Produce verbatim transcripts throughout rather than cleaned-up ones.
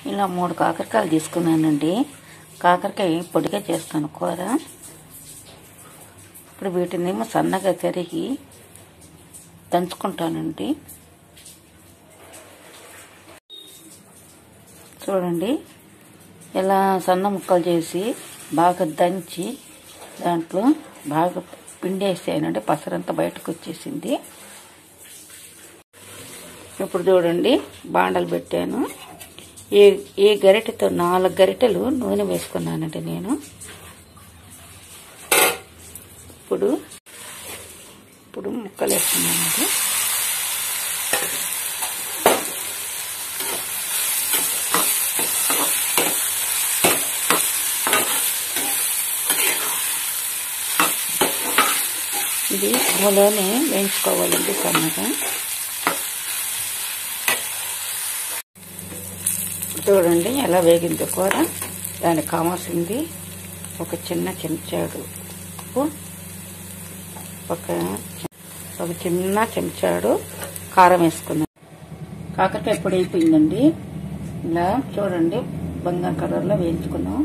ఇలా మూడు కాకరకాయలు తీసుకున్నానండి. కాకరకాయ పొడిగా చేస్తాను కూర. ఇప్పుడు వీటినేమో సన్నగా తరిగి దంచుకుంటానండి. చూడండి, ఇలా సన్న ముక్కలు చేసి బాగా దంచి దాంట్లో బాగా పిండేసానండి. పసరంతా బయటకు వచ్చేసింది. ఇప్పుడు చూడండి, బాండలు పెట్టాను. ఈ ఈ గరిటెతో నాలుగు గరిటెలు నూనె వేసుకున్నానండి నేను. ఇప్పుడు ఇప్పుడు ముక్కలు వేసుకున్నానండి. ఇది మూలోనే వేయించుకోవాలండి సన్నగా. చూడండి ఎలా వేగింది కూర. దానికి కావాల్సింది ఒక చిన్న చెంచాడు ఉప్పు, ఒక ఒక చిన్న చెంచాడు కారం వేసుకున్నాను. కాకరకాయ పొడి అయిపోయిందండి. ఇలా చూడండి, బంగారు కలర్లో వేయించుకున్నాం.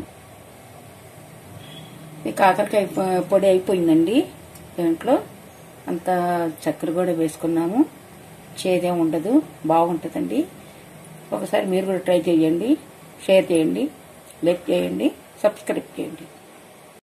ఈ కాకరకాయ పొడి అయిపోయిందండి. దీంట్లో అంత చక్కెర కూడా వేసుకున్నాము. చేదేం ఉండదు, బాగుంటుందండి. ఒకసారి మీరు కూడా ట్రై చేయండి. షేర్ చేయండి, లైక్ చేయండి, సబ్స్క్రైబ్ చేయండి.